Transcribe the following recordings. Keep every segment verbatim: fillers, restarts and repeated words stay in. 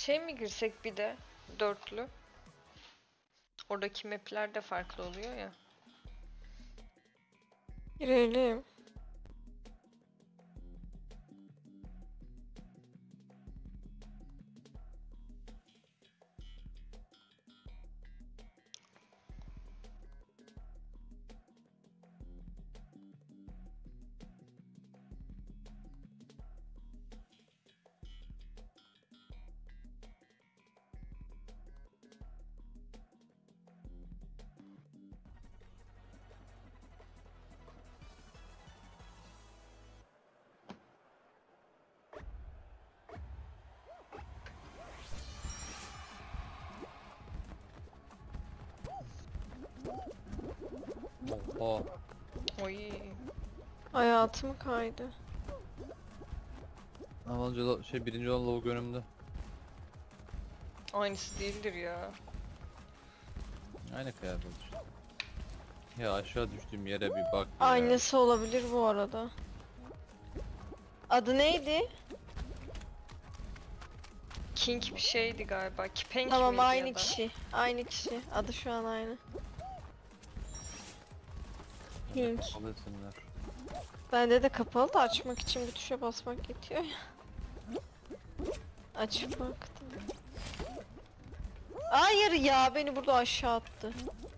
Şey mi girsek bir de dörtlü? Oradaki map'ler de farklı oluyor ya. Girelim. Oha. Oy. Hayatım kaydı. Amalca şey birinci olan lavuk önümde. Aynısı değildir ya. Aynı kıyafet işte. Ya aşağı düştüğüm yere bir bak ya. Aynısı olabilir bu arada. Adı neydi? King bir şeydi galiba. Kipenk Tamam, miydi aynı ya da? kişi. Aynı kişi. Adı şu an aynı. Pink. Alıyorsunlar. Bende de kapalı da açmak için bir tuşa basmak yetiyor ya. Açıp baktım. Hayır ya, beni burada aşağı attı.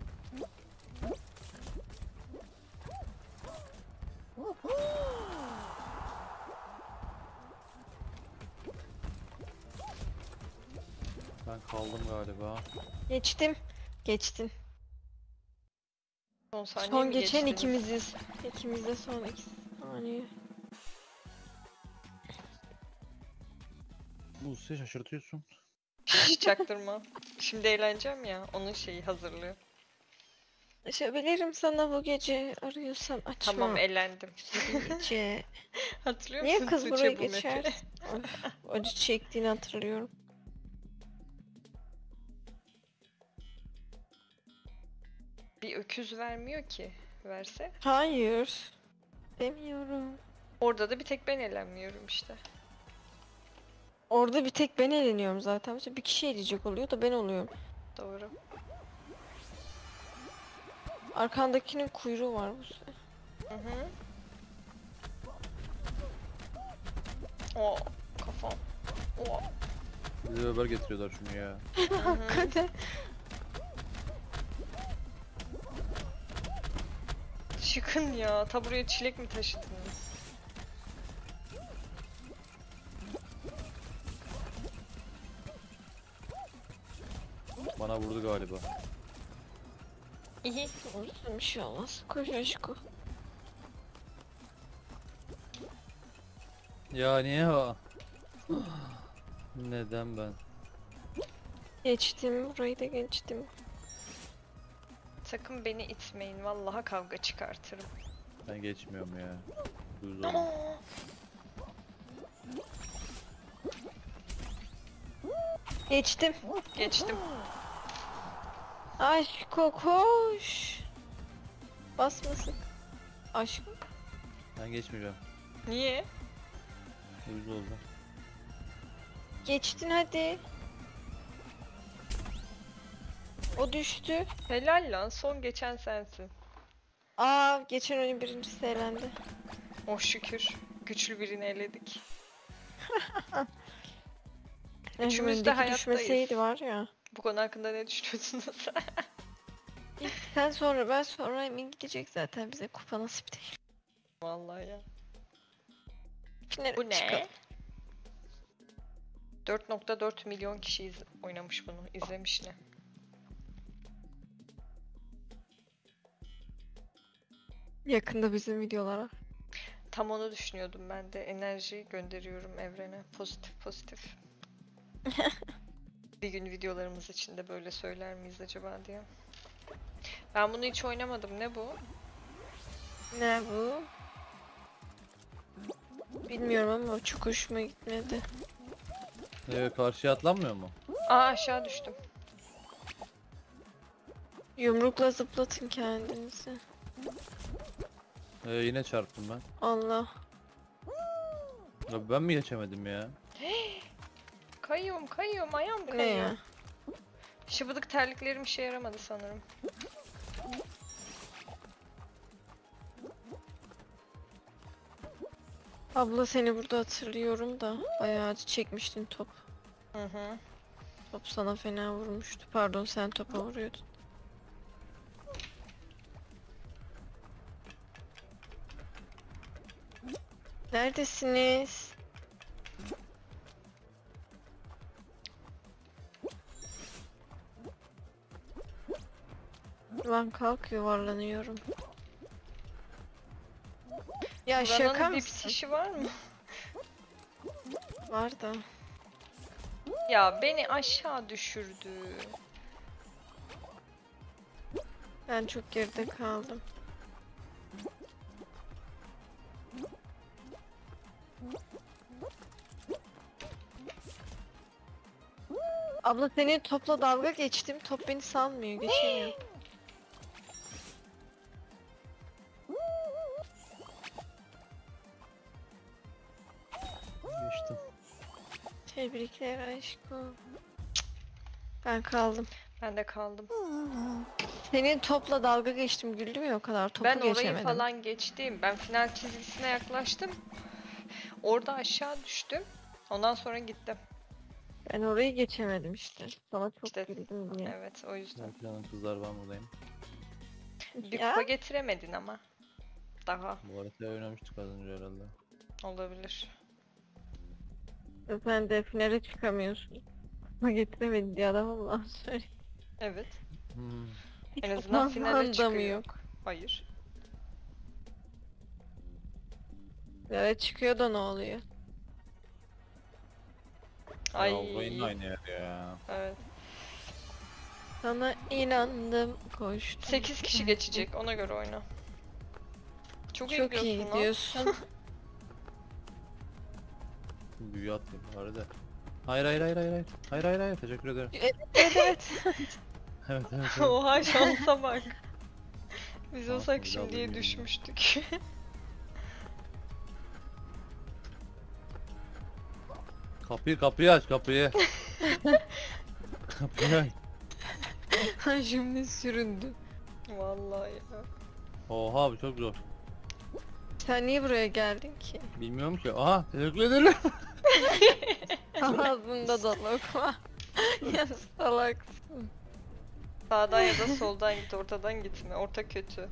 Ben kaldım galiba. Geçtim. Geçtin. Son saniye Son mi geçen geçtiniz? ikimiziz. İkimiz de son iki saniye. Bu size şaşırtıyorsun. Hiç çaktırma. Şimdi eğleneceğim ya. Onun şeyi hazırlıyor. Açabilirim sana bu gece, arıyorsan açma. Tamam, eğlendim. Gece. Hatırlıyor Niye musun kız Tuğçe buraya bu map'i? geçer? Of, acı çektiğini hatırlıyorum. Bir öküz vermiyor ki. Verse. Hayır. Demiyorum. Orada da bir tek ben eğlenmiyorum işte. Orada bir tek ben eğleniyorum zaten. Mesela bir kişi eğlenecek oluyor da ben oluyorum. Doğru. Arkandakinin kuyruğu var bu sefer. Hı hı. O kafam. O. Bize haber getiriyorlar şunu ya. Hakikaten. Çıkın ya. Ta buraya çilek mi taşıdınız? Bana vurdu galiba. İyi. Olsun, bir şey olmaz. Koş aşkım. Ya niye o? Neden ben? Geçtim. Burayı da geçtim. Sakın beni itmeyin. Vallahi kavga çıkartırım. Ben geçmiyorum ya. Uyuz oldum. Geçtim. Geçtim. Aşko koş. Basmasın. Aşkım. Ben geçmeyeceğim. Niye? Uyuz oldum. Geçtin hadi. O düştü. Helal lan. Son geçen sensin. Aa, geçen oyun birincisi elendi. Oh şükür. Güçlü birini eledik. Üçümüz de Öndeki hayattayız. düşmeseydi var ya. Bu konu hakkında ne düşünüyorsunuz? İlk sen sonra ben sonra Emin gidecek zaten, bize kupa nasip değil. Vallahi ya. Finale Bu ne? çıkalım. dört nokta dört milyon kişi iz- oynamış bunu. İzlemiş ne? Yakında bizim videolara. Tam onu düşünüyordum ben de. Enerji gönderiyorum evrene. Pozitif pozitif. Bir gün videolarımız için de böyle söyler miyiz acaba diye. Ben bunu hiç oynamadım. Ne bu? Ne bu? Bilmiyorum ama çok hoşuma gitmedi. Ee, karşıya atlanmıyor mu? Aa, aşağı düştüm. Yumrukla zıplatın kendinizi. Ee, yine çarptım ben. Allah. Ya ben mi geçemedim ya? kayıyorum kayıyorum ayağım Ne kayıyor. ya? Şıbıdık terliklerim işe yaramadı sanırım. Abla seni burada hatırlıyorum da bayağı acı çekmiştin top. Hı hı. Top sana fena vurmuştu. Pardon sen topa vuruyordun. Neredesiniz? Lan kalk yuvarlanıyorum. Ya şaka Buranın bir mısın? bitişi var mı? Var da. Ya beni aşağı düşürdü. Ben çok geride kaldım. Abla seni topla dalga geçtim. Top beni salmıyor. Geçemiyorum. Geçtim. Tebrikler aşkım. Ben kaldım. Ben de kaldım. Senin topla dalga geçtim. Güldüm ya o kadar. Topu Ben orayı geçemedim. falan geçtim. Ben final çizgisine yaklaştım. Orada aşağı düştüm. Ondan sonra gittim. Ben orayı geçemedim işte. Sana çok İşte, güldüm diye. Evet o yüzden. Serpil Hanım kızlar ben buradayım. Bir Ya, kupa getiremedin ama. Daha Bu haritayı oynamıştık az önce herhalde. olabilir. sen de finale çıkamıyorsun. Kupa getiremedin diye adam Allah söyle. Evet. Hmm. Hiç En azından finale utanman da çıkıyor. mı yok? Hayır. Evet çıkıyor da ne oluyor? Ay. Ya bu yine aynı yer ya. Evet. Sana inandım koştum. sekiz kişi geçecek ona göre oyna. Çok, Çok iyi gidiyorsun lan. gidiyorsun. Büyü atayım bari de. Hayır hayır hayır hayır hayır. Hayır hayır hayır teşekkür ederim. evet evet evet. Evet evet. evet. Oha şansa bak. Biz Şanslı olsak bir şimdiye dalga düşmüştük. Kapıyı kapıyı aç kapıyı. Kapıyı aç. Ha şimdi süründü. Vallahi ya. Oha bu çok zor. Sen niye buraya geldin ki? Bilmiyorum ki. Aha teşekkür ederim. Ağzında da lokma. Ya salaksın. Sağdan ya da soldan git, ortadan gitme. Orta kötü.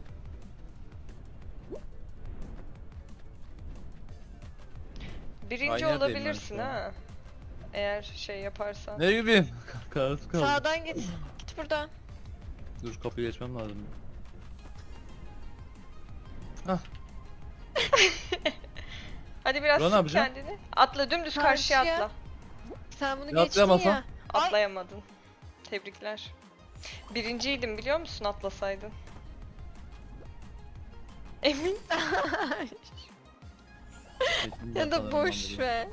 Birinci Aynı yerdeyim ben olabilirsin şu an. ha. Eğer şey yaparsan. Nereye gideyim? Karası kaldı. Sağdan git. Git buradan. Dur kapıyı geçmem lazım. Hah. Hadi biraz Ulan ne sık yapacağım? kendini. Atla dümdüz karşıya Karşıya. atla. Sen bunu Ya geçtin atlayamasam? ya. Ay. Atlayamadın. Tebrikler. Birinciydim biliyor musun atlasaydın? Emin. Geçtim Ya ben da sanırım boş ben ver.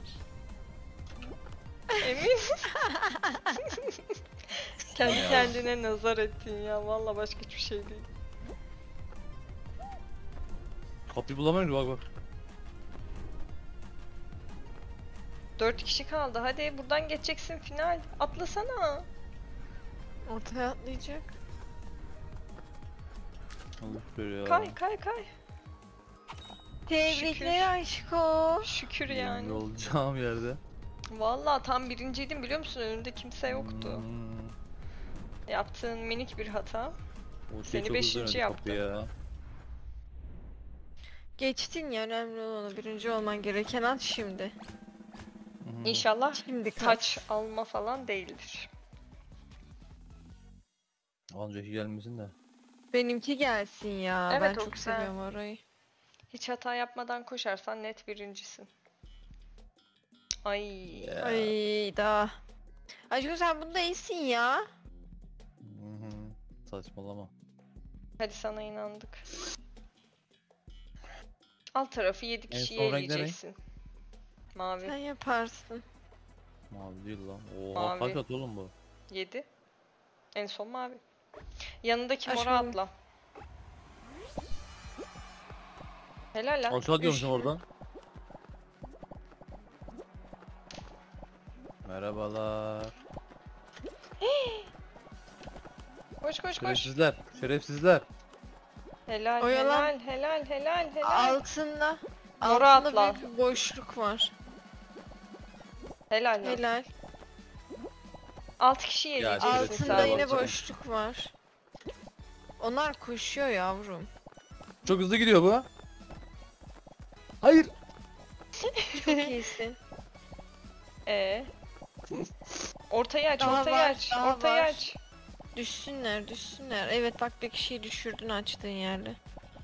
Emin. Kendi Ya. kendine nazar ettin ya. Vallahi başka hiçbir şey değil. bunu. Kapıyı bulamıyorum ki bak bak. Dört kişi kaldı. Hadi buradan geçeceksin final. Atlasana. Ortaya atlayacak. Allah şükür ya. Kay kay kay. Tebrikler aşko. Şükür Birinci yani. olacağım yerde. Vallahi tam birinciydim biliyor musun? Önünde kimse yoktu. Hmm. Yaptığın minik bir hata. O şey Seni çok hızlı beşinci oynadı yaptı. kapıyı ya. Geçtin ya önemli olan o. Birinci olman gereken at şimdi. Hı hı. İnşallah Şimdi kaç. taç alma falan değildir. Önceki gelmesin de. Benimki gelsin ya. Evet, ben o çok güzel. seviyorum orayı. Hiç hata yapmadan koşarsan net birincisin. Ay. Ya. Ay daha. Aşkım sen bunda iyisin ya. Hı hı. Saçmalama. Hadi sana inandık. Alt tarafı yedi En kişiyi son renk ne renk? eleyeceksin. Mavi. Sen yaparsın. Mavi değil lan. Oha Mavi. kaç at oğlum bu? yedi. En son mavi. Yanındaki Aşkım. mora atla. Helal lan. Aşağı diyormuşum Üç. oradan. Merhabalar. Koş koş koş. Şerefsizler. Şerefsizler. Helal Oyalan. helal helal helal helal. Altında. Mora Altında atla. büyük bir boşluk var. Helal lan. Helal. altı kişi Ya, yeleyeceksin şerefsiz Altında Sağ ol yine sadece. canım. boşluk var. Onlar koşuyor yavrum. Çok hızlı gidiyor bu. Hayır. Çok iyisin. Ee. Ortayı aç, Daha ortayı var, aç, daha ortayı var. aç. Düşsünler, düşsünler. Evet bak bir kişiyi düşürdün açtığın yerde.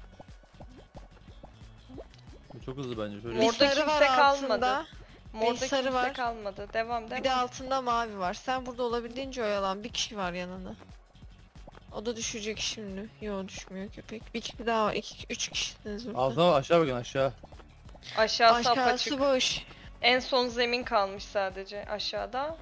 Bu çok hızlı bence. Şöyle Bir Orada sarı var kimse kalmadı. altında. Morda sarı kimse var. kalmadı. Devam devam. Bir de altında mavi var. Sen burada olabildiğince oyalan. Bir kişi var yanında. O da düşecek şimdi. Yo düşmüyor köpek. Bir kişi daha var. İki, üç kişisiniz burada. Altına aşağı bakın aşağı. Aşağısı apaçık. Aşağısı boş. En son zemin kalmış sadece aşağıda.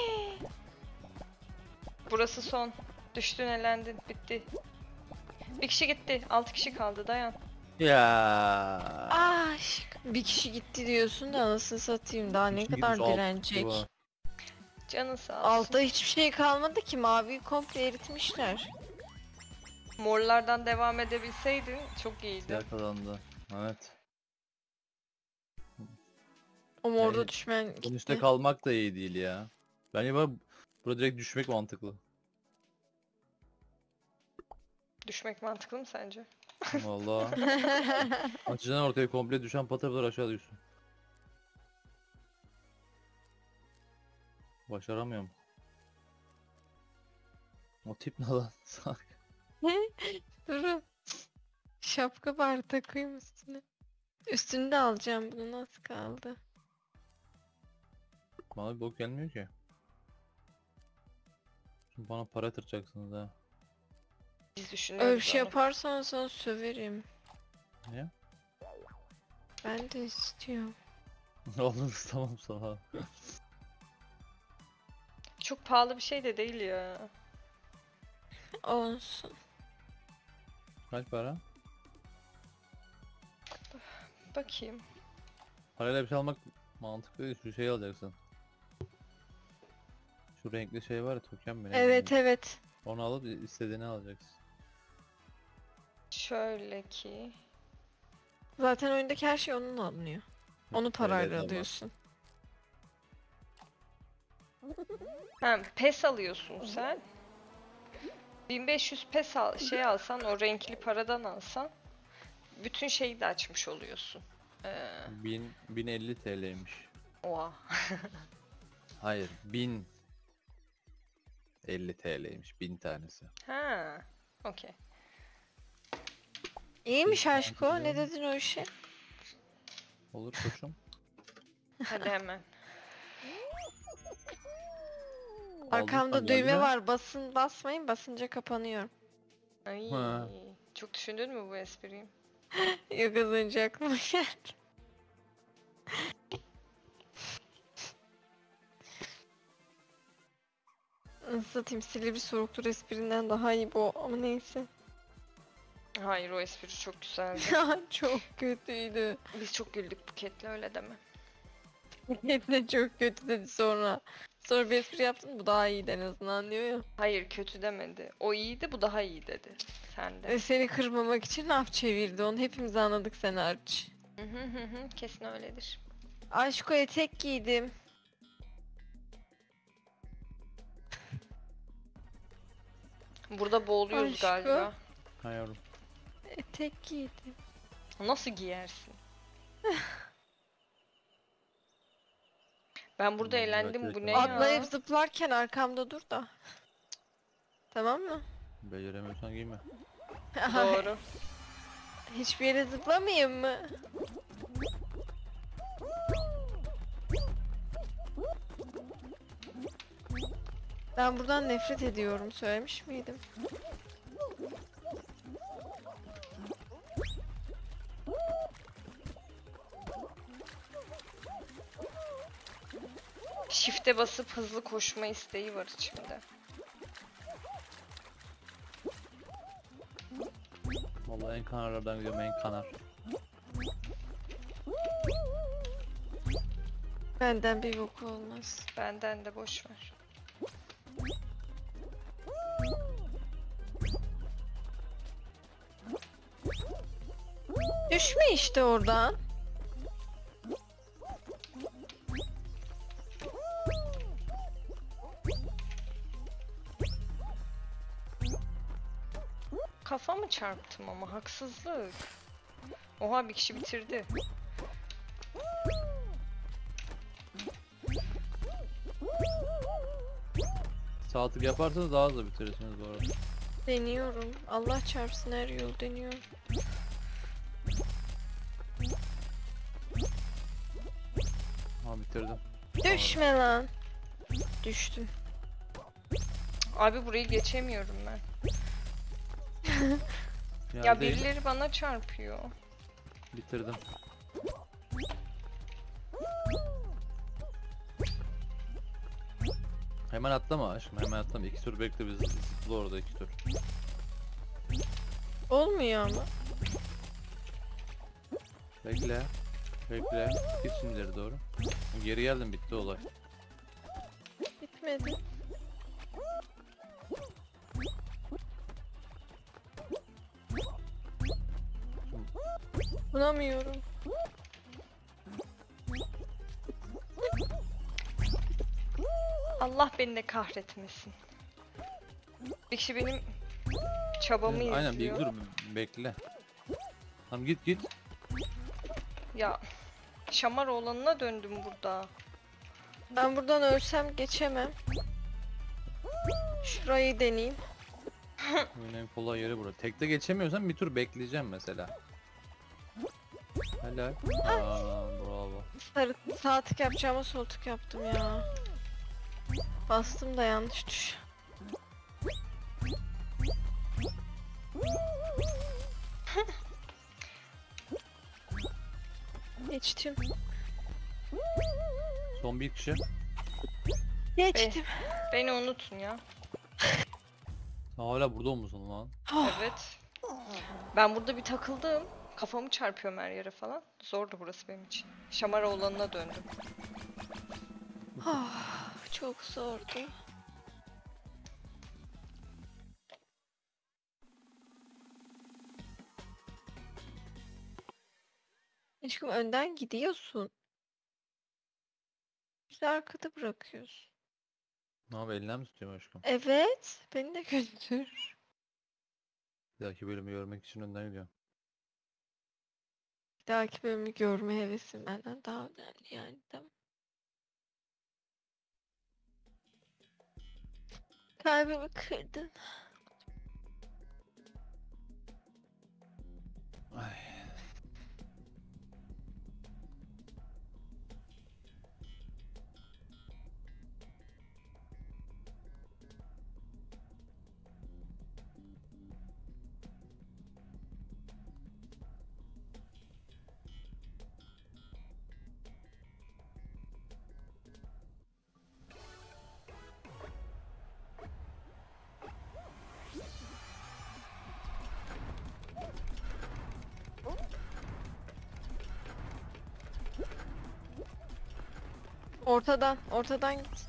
Burası son. Düştün elendin. Bitti. Bir kişi gitti. Altı kişi kaldı. Dayan. Ya. Aşk. Bir kişi gitti diyorsun da anasını satayım. Daha ne Şimdi kadar gitmiş, altı direnecek. var. Canı sağ olsun. Altta hiçbir şey kalmadı ki. Maviyi komple eritmişler. Morlardan devam edebilseydin çok iyiydi. Siyah kazandı. Evet. O morda Yani düşmen Bunun gitti. üstte kalmak da iyi değil ya. Bence bana burada direkt düşmek mantıklı. Düşmek mantıklı mı sence? Vallahi. Açıdan ortaya komple düşen patırlar aşağı düşsün. Başaramıyorum. O tip ne lan? Salak. Durun. Şapka bari takayım üstüne. Üstünü de alacağım. Bunu nasıl kaldı? Bana bir bok gelmiyor ki. Şimdi bana para yatıracaksınız ha. Biz düşünüyoruz Öyle bir şey onu. yaparsan sana söverim. Ne? Ben de istiyorum. Olur tamam sana. Çok pahalı bir şey de değil ya. Olsun. Kaç para? Bakayım. Parayla bir şey almak mantıklı değil. Şu şeyi alacaksın. Şu renkli şey var ya token mi? ne Evet bileyim. evet. Onu alıp istediğini alacaksın. Şöyle ki. Zaten oyundaki her şey onunla alınıyor. Onu Evet parayla ama. alıyorsun. Ha, pes alıyorsun sen. bin beş yüz pes al, şey alsan, o renkli paradan alsan bütün şeyi de açmış oluyorsun. Ee, bin, bin elli T L'ymiş. oha. Hayır, bin elli T L'ymiş bin tanesi. Ha, okey. İyiymiş Bir aşko. tane Ne de- dedin o işe? Olur koçum. Hadi hemen. Arkamda Aldıysan düğme gelme. var. Basın basmayın. Basınca kapanıyor. Ay, Ha. çok düşündün mü bu espriyi? Yok az önce aklıma geldi. Nasıl satayım, Silivri Soruktur esprinden daha iyi bu ama neyse. Hayır, o espri çok güzeldi. Çok kötüydü. Biz çok güldük Buket'le, öyle deme. Ne çok kötü dedi sonra. Sonra bir espri yaptın, bu daha iyi en azından diyor ya. Hayır, kötü demedi. O iyiydi, bu daha iyi dedi. Sen de. Ve seni kırmamak için laf çevirdi, onu hepimiz anladık sen hariç. Hı hı hı hı, kesin öyledir. Aşko etek giydim. Burada boğuluyoruz Aşkım. galiba. Ha yavrum. Etek giydim. Nasıl giyersin? Ben burada Vallahi eğlendim, bu gerçekten. ne ya? Atlayıp zıplarken arkamda dur da. Tamam mı? Beceremiyorsan giyme. Doğru. Hiçbir yere zıplamayayım mı? Ben buradan nefret ediyorum, söylemiş miydim? Shift'e basıp hızlı koşma isteği var içimde. Vallahi en kanarlardan gidiyorum en kanar. Benden bir boku olmaz. Benden de boş ver. Düşme işte oradan. Kafamı çarptım ama haksızlık. Oha bir kişi bitirdi. Sağ tık yaparsanız daha hızlı bitirirsiniz bu arada. Deniyorum. Allah çarpsın her yol deniyorum. Ha bitirdim. Düşme lan. Düştüm. Abi burayı geçemiyorum ben. Ya Yerdeyim. birileri bana çarpıyor. Bitirdim. Hemen atlama aşkım, hemen atlama. İki tur bekle, biz zıpla orada iki tur. Olmuyor ama. Bekle. Bekle. Git şimdi ileri doğru. Geri geldim, bitti olay. Bitmedi. Bulamıyorum. Allah beni de kahretmesin. Bir kişi benim çabamı Aynen, bir izliyor. dur bekle. Tamam git git. Ya şamar olanına döndüm burada. Ben buradan ölsem geçemem. Şurayı deneyeyim. Oyunun en kolay yeri burası. Tekte geçemiyorsan bir tur bekleyeceğim mesela. Helal. Aa, bravo. Sarı, sağ tık yapacağıma sol tık yaptım ya. Bastım da yanlış tuş. Geçtim. Son bir kişi. Geçtim. Beni unutun ya. Sen hala burada musun lan? Evet. Ben burada bir takıldım. Kafamı çarpıyorum her yere falan. Zordu burası benim için. Şamar olanına döndüm. Ah, çok zordu. Aşkım önden gidiyorsun. Bizi arkada bırakıyorsun. Ne abi, elinden mi tutuyorum aşkım? Evet, beni de götür. Bir dahaki bölümü görmek için önden gidiyorum. Bir dahaki bölümü görme hevesim benden daha önemli yani, değil mi? Kalbimi kırdın. Ay. Ortadan, ortadan git.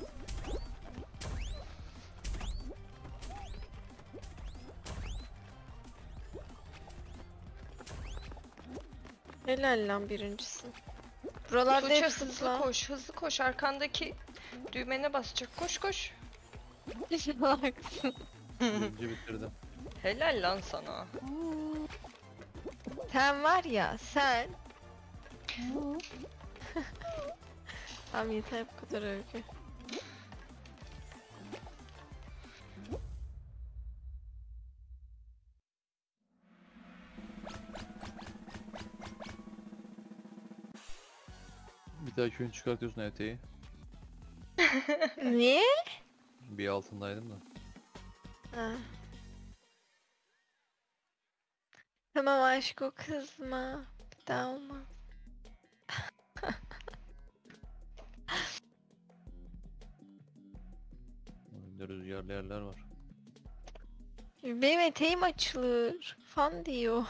Helal lan birincisin. Buralarda Tuğçe hep hızlı zıpla. koş, hızlı koş. Arkandaki düğmene basacak. Koş koş. Salaksın. Birinci bitirdim. Helal lan sana. Sen var ya, sen. Tamam yeter bu kadar övgü. Bir dahaki oyun çıkartıyorsun eteği. Niye? Bir altındaydım da. Ha. Tamam aşko, kızma. Bir daha olmaz. Oyunda rüzgarlı yerler var. Benim eteğim açılır. Fan diyor.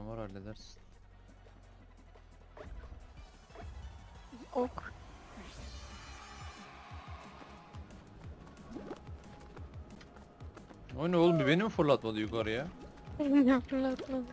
param var, halledersin. Ok. O ne oğlum, bir beni mi fırlatmadı yukarıya? Ne fırlatmadı.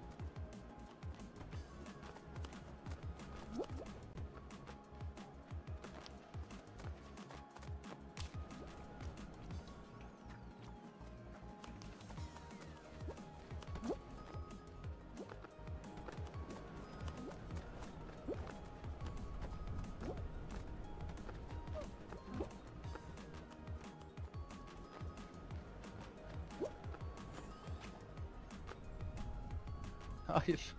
Hayır.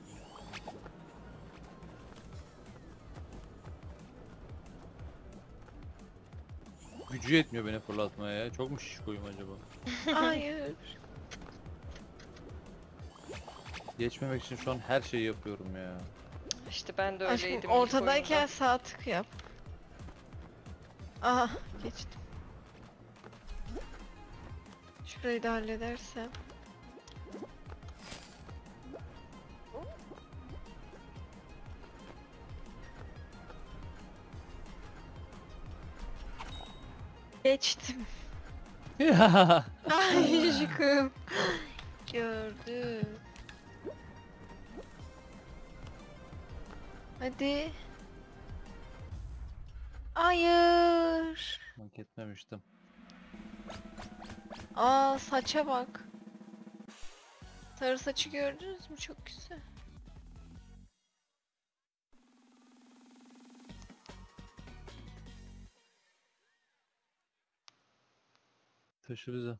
Gücü yetmiyor beni fırlatmaya ya. Çok mu şişkoyum acaba? Hayır. Geçmemek için şu an her şeyi yapıyorum ya. İşte ben de Aşkım öyleydim ilk ortadayken oyunda. sağ tık yap. Aha geçtim. Şurayı da halledersem. Geçtim. Ya. Ay aşkım. Gördüm. Hadi. Hayır. Hak etmemiştim. Aa saça bak. Sarı saçı gördünüz mü? Çok güzel. Taşı bize.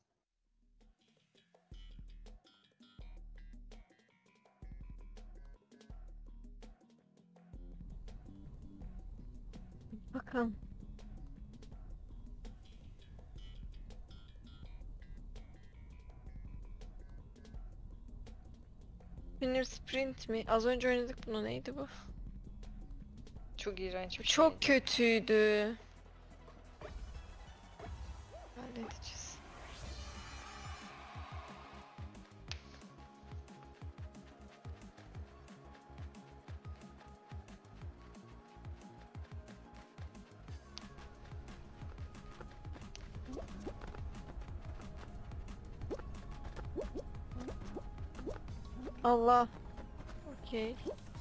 Bakalım. Spinner Sprint mi? Az önce oynadık bunu. Neydi bu? Çok iğrenç bir Çok şeydi. kötüydü. Halledeceğiz. Allah. Okey.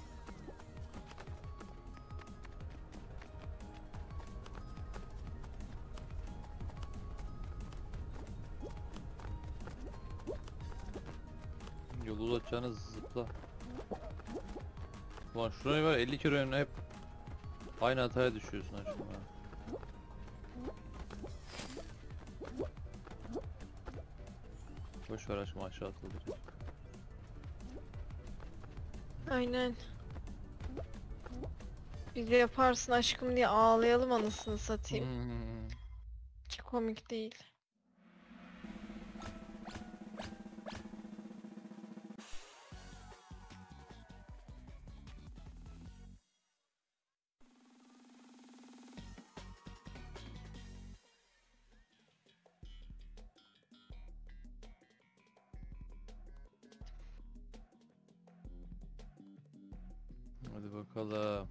Yolu uzatacağınız zıpla. Ulan şuraya var, elli kere önüne hep aynı hataya düşüyorsun aşkım ya. Boş ver aşkım, aşağı atılır. Aynen. Bize yaparsın aşkım diye ağlayalım anasını satayım. Hmm. Hiç komik değil. Hadi bakalım.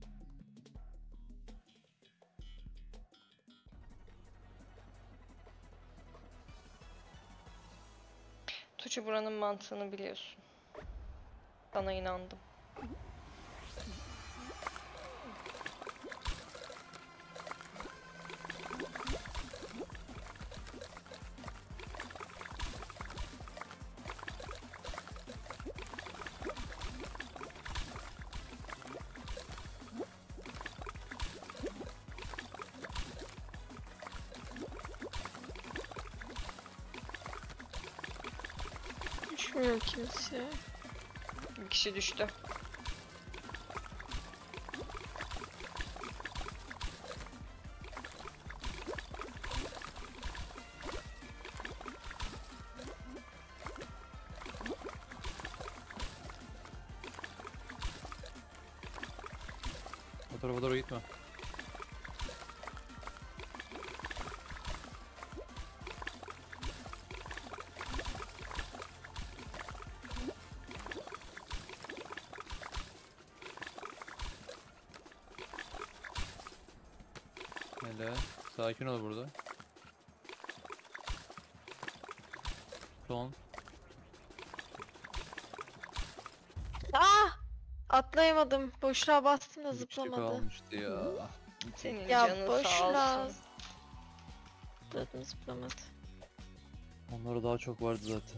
Tuğçe buranın mantığını biliyorsun. Sana inandım. Düşmüyor kimse. Bir kişi düştü. O tarafa doğru gitme. Öyle. Sakin ol burada. Son. Ah! Atlayamadım. Boşluğa bastım da Bir kişi zıplamadı. kalmıştı ya. Senin Ya canın boşluğa sağ olsun. zıpladım zıplamadı. Onlara daha çok vardı zaten.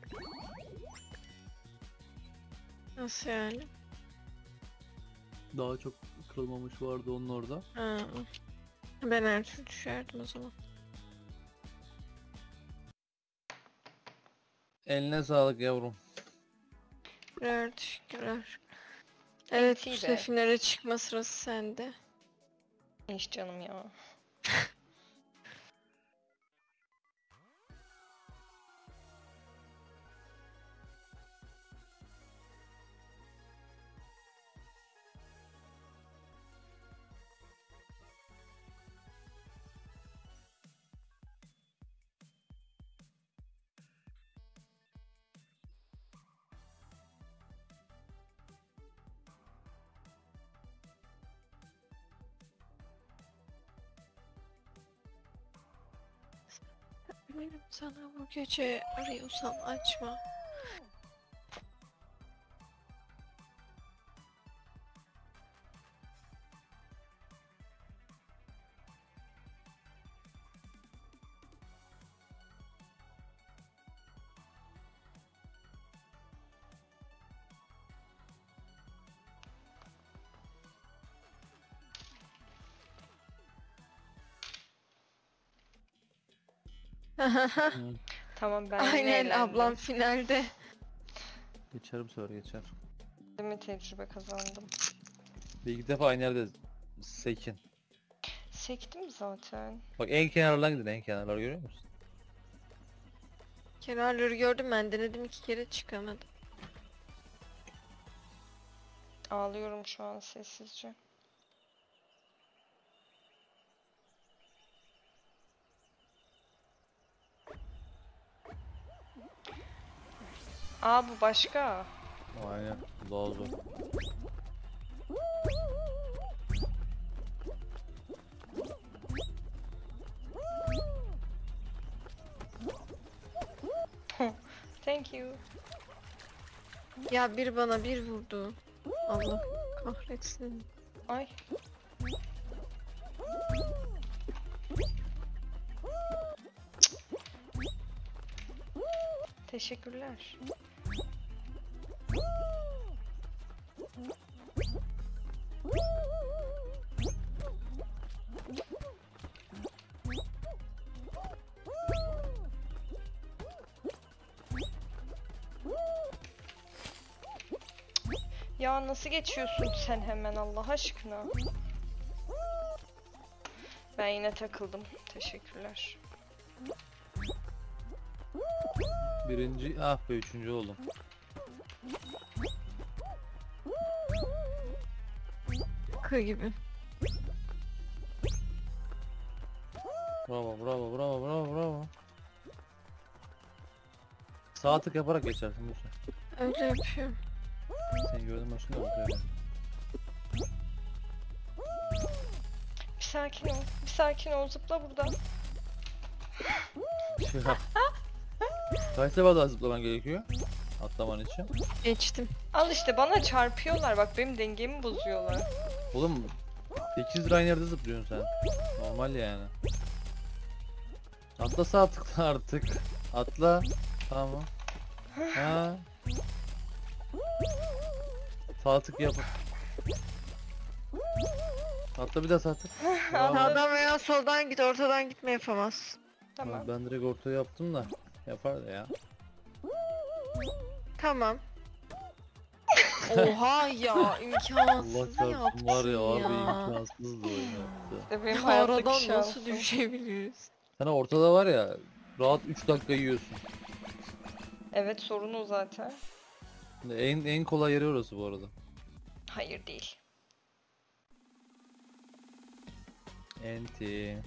Nasıl yani? Daha çok kırılmamış vardı onun orada. Ha. Ben her türlü düşerdim o zaman. Eline sağlık yavrum. Birer teşekkürler. Evet, Enti bu be. finale çıkma sırası sende. İş canım ya. Benim sana bu gece arıyorsam açma. Hı. Tamam ben yine Aynen eğlendim. ablam finalde. Geçer bu sefer geçer. Değil mi, tecrübe kazandım. Bir iki defa aynı yerde sekin. Sektim zaten. Bak en kenarlardan gidin, en kenarlar görüyor musun? Kenarları gördüm, ben denedim iki kere çıkamadım. Ağlıyorum şu an sessizce. Aa, bu başka. Aynen. Bu daha zor. Thank you. Ya bir bana bir vurdu. Allah kahretsin. Ay. Teşekkürler. Ya nasıl geçiyorsun sen hemen Allah aşkına? Ben yine takıldım. Teşekkürler. Birinci, ah be üçüncü oldum. Kı gibi. Bravo, bravo, bravo, bravo, bravo. Sağ tık yaparak geçersin bu sefer. Öyle yapıyorum. Seni gördüm başında bakıyorum. Bir sakin ol. Bir sakin ol. Zıpla buradan. Ya. Kaç sefer daha zıplaman gerekiyor? Atlaman için. Geçtim. Al işte, bana çarpıyorlar. Bak benim dengemi bozuyorlar. Oğlum sekiz lira aynı yerde zıplıyorsun sen. Normal yani. Atla sağ tıkla artık. Atla. Tamam. Ha. Sağ tık yap. Atla bir daha sağ tık. Bravo. Sağdan veya soldan git, ortadan gitme yapamaz. Tamam. Ben direkt ortaya yaptım da. Yapar da ya. Tamam. Oha ya, imkansız Allah çarpsın yaptın var ya abi ya. imkansızdı o yaptı. İşte benim hayattaki Aradan nasıl şansım. düşebiliriz? Sana ortada var ya rahat üç dakika yiyorsun. Evet, sorun o zaten. En en kolay yeri orası bu arada. Hayır değil. Enti.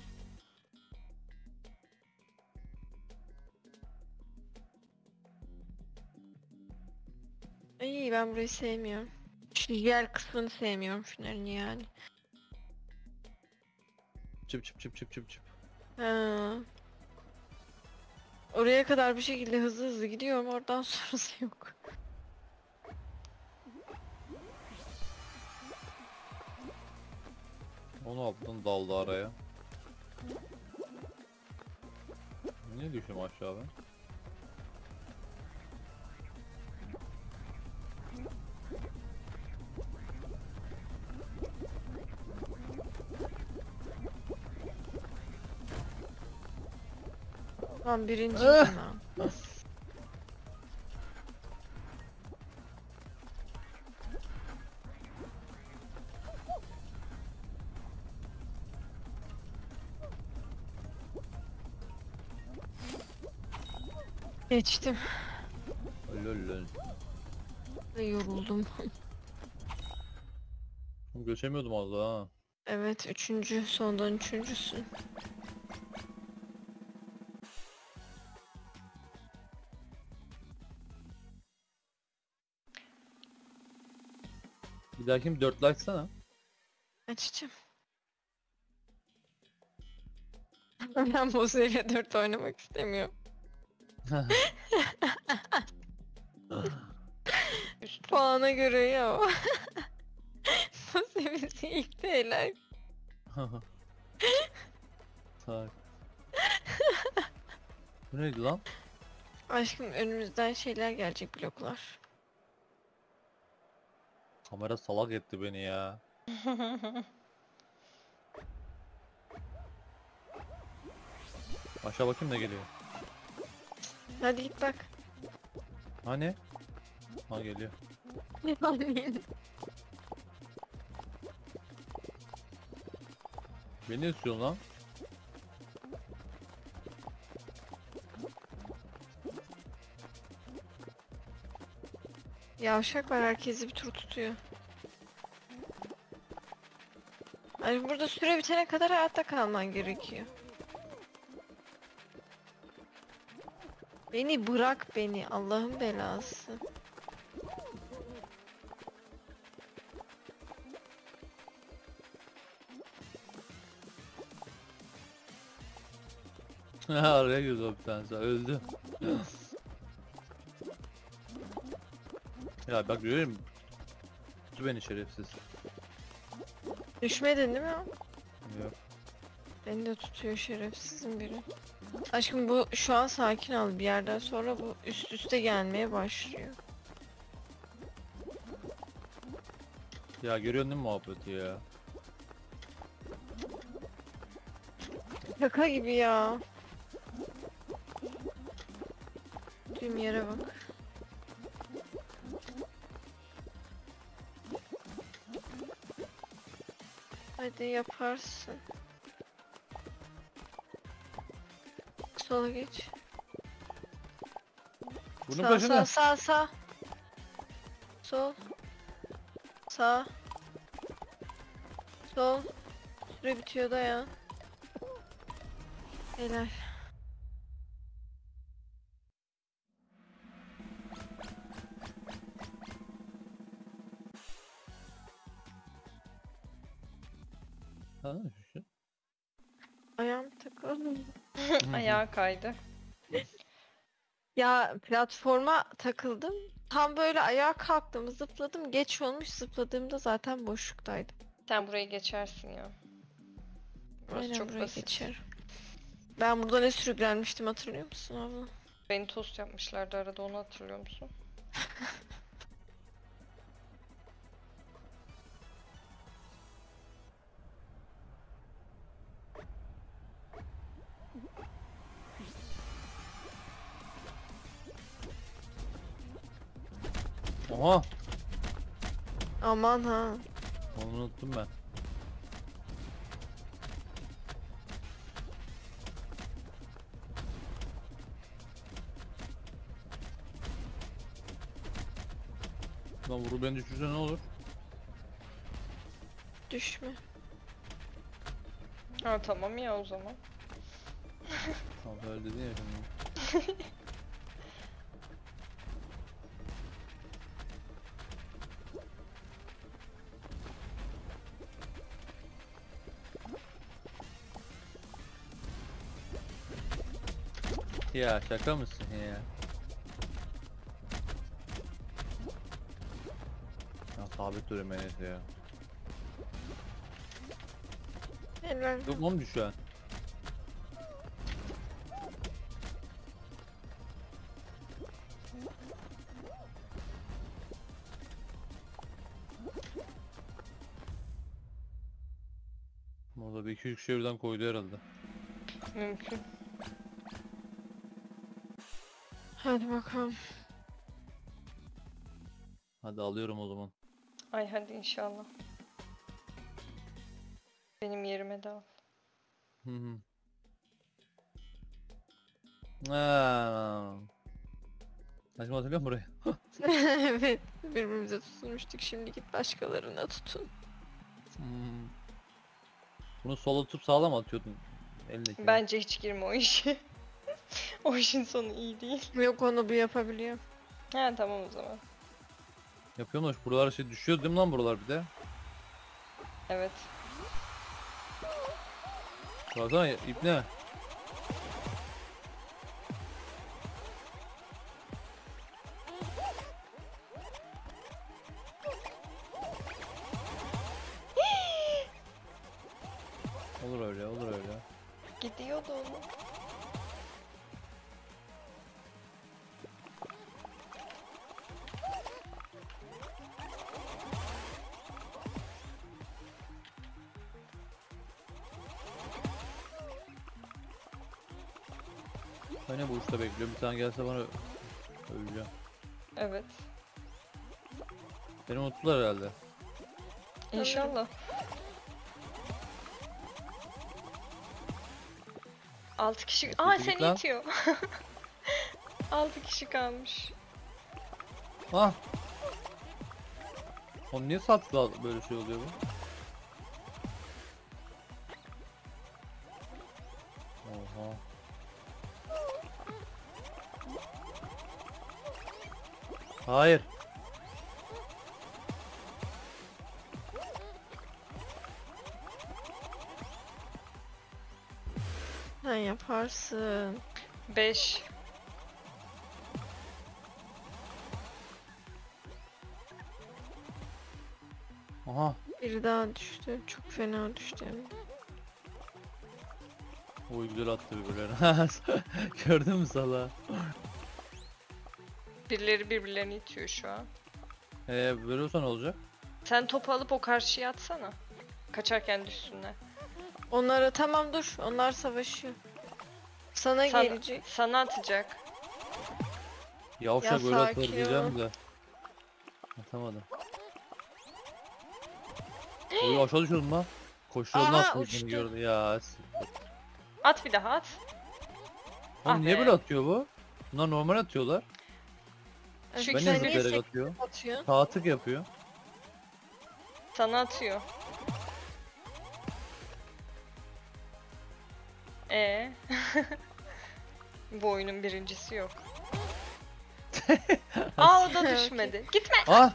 İyi, ben burayı sevmiyorum. Şu yer kısmını sevmiyorum finalini yani. çıp çıp çıp çıp çıp çıp çıp. Ha. Oraya kadar bir şekilde hızlı hızlı gidiyorum. Oradan sonrası yok. Onu alttan daldı araya. Niye düşüyorum aşağı ben? Ben birinciydim Ah! ha. Geçtim. Lol lol. Ve yoruldum. Geçemiyordum az daha ha. Evet, üçüncü. Sondan üçüncüsün. Bir dahaki bir dört açsana. Açacağım. Ben bu seviye dört oynamak istemiyorum. Üstü. Puana göre ya. Bu seviyesi ilk değiller. Tak. Bu neydi lan? Aşkım önümüzden şeyler gelecek, bloklar. Kamera salak etti beni ya. Aşağı bakayım ne geliyor. Hadi git bak. Hani? Ha geliyor. Amin. Beni istiyorsun lan. Yavşak var, herkesi bir tur tutuyor. Hani burada süre bitene kadar hayatta kalman gerekiyor. Beni bırak beni, Allah'ın belası. Araya girdi o bir tanesi. Öldü. Ya bak görüyor musun? Tuttu beni şerefsiz. Düşmedin değil mi? Yok. Beni de tutuyor şerefsizin biri. Aşkım bu şu an sakin ol, bir yerden sonra bu üst üste gelmeye başlıyor. Ya görüyorsun değil mi muhabbeti ya? Şaka gibi ya. Tüm yere bak. Hadi yaparsın. Sola geç. Bunun Sağ başında. sağ sağ sağ. Sol. Sağ. Sol. Süre bitiyor da ya. Helal. Ha, şu. Ayağım takıldı. Ayağa kaydı. Ya platforma takıldım. Tam böyle ayağa kalktım, zıpladım. Geç olmuş, zıpladığımda zaten boşluktaydım. Sen burayı geçersin ya. Burası Aynen, çok buraya basit. geçerim. Ben burada ne sürüklenmiştim, hatırlıyor musun abla? Beni tost yapmışlardı arada, onu hatırlıyor musun? Oha! Aman ha. Onu unuttum ben. Lan vuru beni düşürse ne olur? Düşme. Ha tamam ya o zaman. Tamam öyle dedin ya şimdi. Ya şaka mısın ya? Ya sabit duruyorum Enes ya. Helal. Yok mu şu an? Orada bir iki üç şey birden koydu herhalde. Mümkün. Hadi bakalım. Hadi alıyorum o zaman. Ay hadi inşallah. Benim yerime de al. Hı hı. Aa. Saçma hatırlıyor musun burayı? Evet. Birbirimize tutulmuştuk. Şimdi git başkalarına tutun. Hmm. Bunu sola tutup sağlam atıyordun elindeki. Bence hiç girme o işe. O işin sonu iyi değil. Yok, onu bu yapabiliyor. Ha tamam o zaman. Yapıyormuş. Buralar şey düşüyor değil mi lan buralar bir de? Evet. Baksana ip ne? Olur öyle, olur öyle. Gidiyordu onu. Ben ne bu uçta bekliyorum. Bir tane gelse bana öleceğim. Evet. Beni unuttular herhalde. İnşallah. Altı kişi... Aa Kötü git seni lan. itiyor. Altı kişi kalmış. Ah! Oğlum niye sattı böyle şey oluyor bu? Oha. Hayır. Sen yaparsın. Beş. Aha. Biri daha düştü. Çok fena düştü hem de. O güzel attı birbirlerine. Gördün mü sala? Birileri birbirlerini itiyor şu an. Eee böyle olsa ne olacak? Sen topu alıp o karşıya atsana. Kaçarken düşsünler. Onlara tamam dur. Onlar savaşıyor. Sana Sana, gelecek. sana atacak. Yavşak Ya böyle atar sakin diyeceğim ol. de. Atamadım. Oy aşağı düşüyordum lan. Koşuyordun Aha, attı uçtu. beni gördü ya. s- At bir daha at. Oğlum Ah niye be. böyle atıyor bu? Bunlar normal atıyorlar. Şu Ben ikisini de Sen niye zıplayarak sekip atıyor. atıyorsun? Sağ tık yapıyor. Sana atıyor. Ee. Bu oyunun birincisi yok. Aa o da Okey. düşmedi. Gitme. Ah!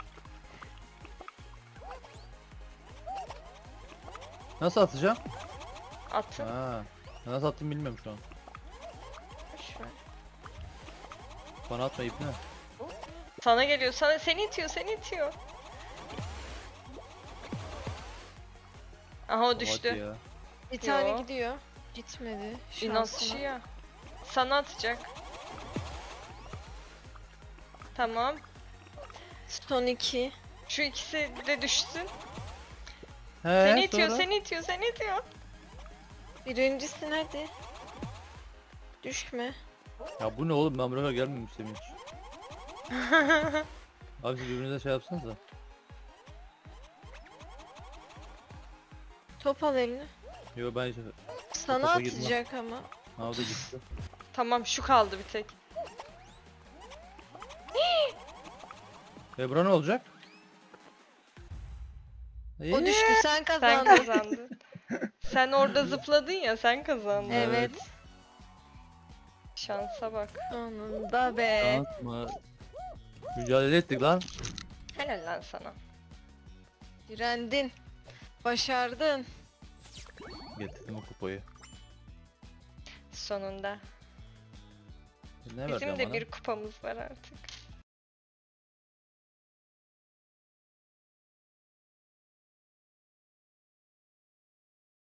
Nasıl atacağım? Attın. Ha. Nasıl attım bilmiyorum şu an. Boş ver. Bana atma ipne. Sana geliyor. Sana seni itiyor, seni itiyor. Aha o Hadi düştü. ya. Bir tane Yo. gidiyor. Gitmedi. İnatçı Şansına. ya. Sana atacak. Tamam. Son iki. Şu ikisi de düşsün. He, Seni itiyor, sonra? seni itiyor, seni itiyor. Birincisin hadi. Düşme. Ya bu ne oğlum ben buraya gelmemiştim hiç. Abi siz birbirinize şey yapsanıza. Top al eline. Yo ben işte. Sana topa girmem. atacak ama. Ha o da gitti. Tamam şu kaldı bir tek. Ebra ne olacak? O İyi. düştü, sen Sen kazandın. kazandın. Sen orada zıpladın ya, sen kazandın. Evet. Şansa bak. Sonunda be. Şansma. Mücadele ettik lan. Helal lan sana. Direndin. Başardın. Getirdim o kupayı. Sonunda. Ne Bizim vereceğim de bana? bir kupamız var artık.